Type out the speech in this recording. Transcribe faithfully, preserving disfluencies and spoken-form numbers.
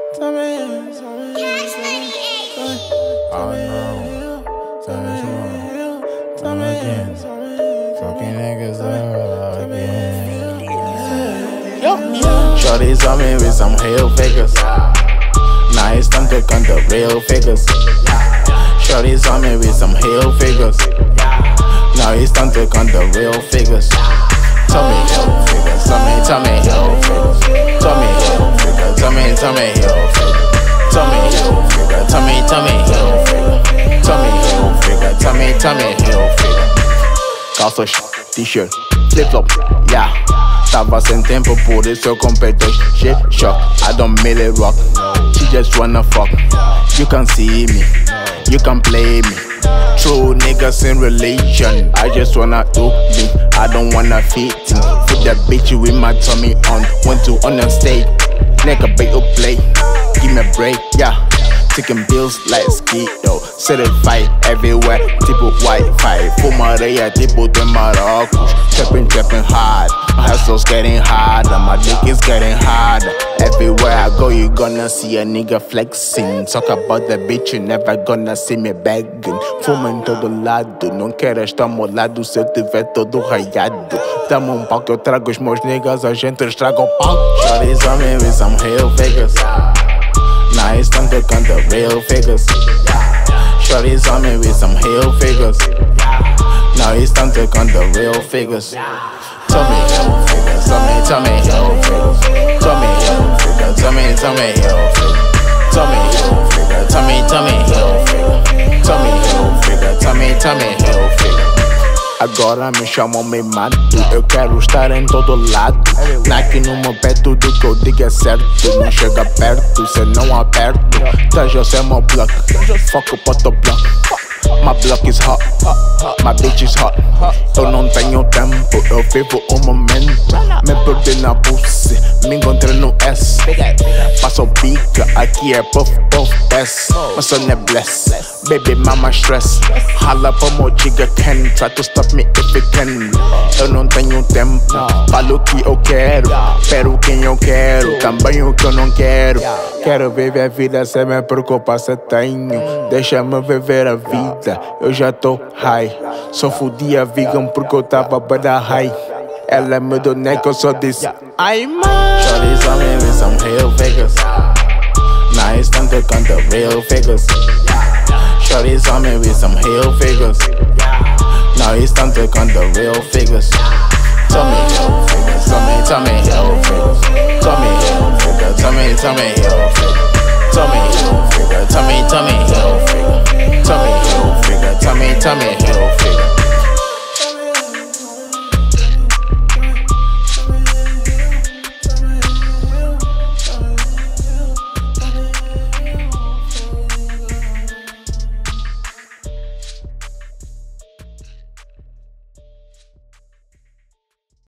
Tell me, tell me, tell me, Oh no, tell me wrong. Tell me again. Fucking niggas up again. Shorty's on me with some heel figures. Now it's time to count the real figures. Shorty's on me with some heel figures. Now it's time to count the real figures. Tell me heel figures. Tell me, tell me heel figures. Tell me heel figures. Tell me, tell me heel figures. Tell me heel figure. Tell me, tell me heel figure. Tell me heel figure. Tell me, tell me heel figure. Calça, t-shirt, flip-flop, yeah. Tava sem tempo, por isso eu comprei dois shit shock. I don't really rock, she just wanna fuck. You can see me, you can play me. True niggas in religion, I just wanna do me, I don't wanna fit in. Put that bitch with my tummy on, went to on the stage. Nigga bait or play, give me a break, yeah. Taking bills like Skido, certified everywhere, tipo Wi-Fi. Fumareia tipo de Marrocos, trapping, trapping hard. My hustle's getting harder, my dick is getting harder. Everywhere I go, you gonna see a nigga flexing. Talk about the bitch, you never gonna see me begging. Fuma em todo lado, não quero estar molado se eu tiver todo raiado. Dá-me um pau que eu trago os meus niggas, a gente estraga o pau. Shorty's on me with some heel figures. Now it's time to count the real figures. Shorty's on me with some heel figures. Now it's time to count the real figures. Tell me heel figures. Tell me, tell me heel figures. Tell me heel figures. Tell me, tell me heel figures. Tell me heel figures. Tell me, tell me heel figures. Tell me heel figures. Tell me, tell me heel figures. Agora me chamam me mato. Eu quero estar em todo lado. Nike no meu pé, tudo que eu digo é certo. Não chega perto, cê não aperto. Traje eu ser meu block. Fuck o poto block. My block is hot, my bitch is hot. Eu não tenho tempo, eu vivo o momento. Me perdi na pussy, me encontrei no S. Passo pica, aqui é puff, puff, pass. My son é bless, baby mama stress. Rala pra mo chica can, try to stop me if you can. Eu não tenho tempo, falo o que eu quero. Pero quem eu quero, também o que eu não quero. Quero viver a vida sem me preocupar se tenho. Deixa-me viver a vida, eu já tô high. Só fudi a vegan porque eu tava bada high. Ela me deu neck, eu só disse ai mãe. Shorty's on me with some heel figures. Now it's time to count the real figures. Shorty's on me with some heel figures. Now it's time to count the real figures. Tell me heel figures. Tell me, tell me heel figures. Tell me heel figures. Tell me, tell me heel figures. Tell me heel figure. Tell me, tell me heel figure. Tell me heel figure. Tell me, tell me heel figure.